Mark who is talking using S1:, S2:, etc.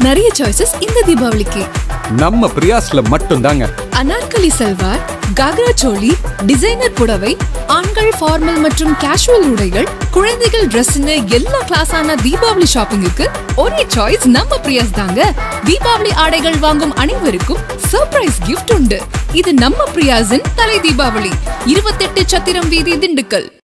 S1: நிறைய சாய்ஸஸ் இந்த தீபாவளிக்கு
S2: நம்ம பிரியாஸ்ல மட்டும் தாங்க.
S1: அனார்கலி சல்வார், காக்ரா சோலி, டிசைனர் புடவை, ஆண்கள் ஃபார்மல் மற்றும் கேஷுவல் உடைகள், குழந்தைகள் டிரெஸ்னு எல்லா கிளாஸான தீபாவளி ஷாப்பிங்குக்கு ஒரே சாய்ஸ் நம்ம பிரியாஸ் தாங்க. தீபாவளி ஆடைகள் வாங்கும் அனைவருக்கும் சர்ப்ரைஸ் கிஃப்ட் உண்டு. இது நம்ம பிரியாஸின் தலை தீபாவளி. 28 சத்திரம் வீதி, திண்டுக்கல்.